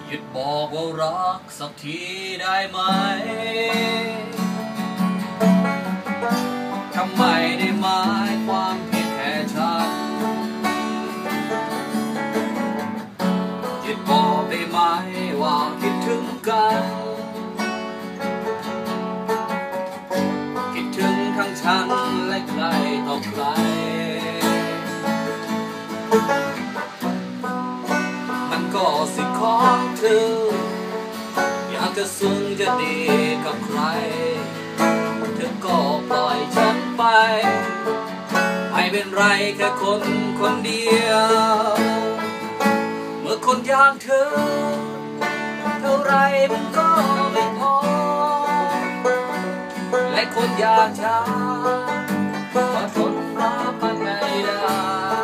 หยุดบอกว่ารักสักทีได้ไหมทำไมได้หมายความเพียงแค่ฉันหยุดบอกได้ไหมว่าคิดถึงกันคิดถึงทั้งฉันและใครต่อใครมันก็สิของเธออยากจะซึ้งจะดีกับใครเธอก็ปล่อยฉันไปไม่เป็นไรแค่คนคนเดียวเมื่อคนอย่างเธอเท่าไรมันก็ไม่พอและคนอย่างฉันก็ทนรับมันไม่ได้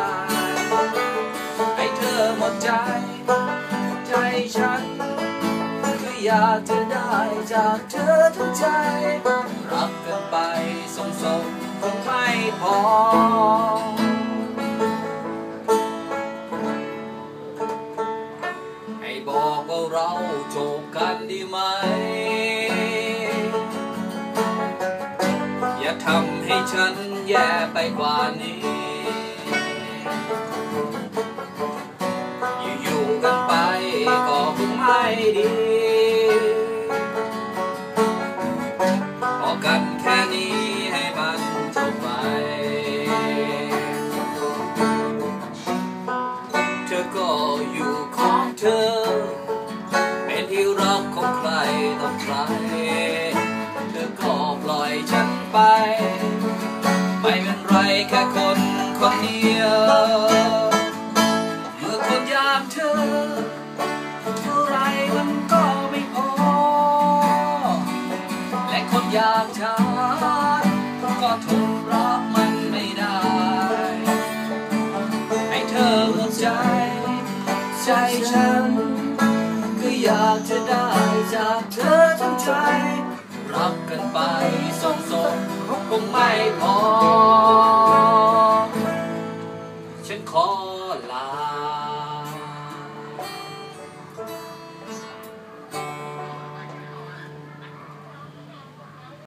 ให้เธอหมดใจใจฉันคืออยากจะได้จากเธอทั้งใจรักกันไปส่งคงไม่พอให้บอกว่าเราจบกันดีไหมอย่าทำให้ฉันแย่ไปกว่านี้อยู่กันไปก็คงไม่ดีพอกันแค่นี้ให้มันจบไปเธอก็อยู่ของเธอเป็นที่รักของใครต่อใครเธอก็ปล่อยฉันไปไม่เป็นไรแค่คนคนเดียวเมื่อคนอย่างเธอเท่าไรมันก็ไม่พอและคนอย่างฉันก็ทนรับมันไม่ได้ให้เธอหมดใจใจฉันก็อยากจะได้จากเธอทั้งใจรักกันไปส่งคงไม่พอ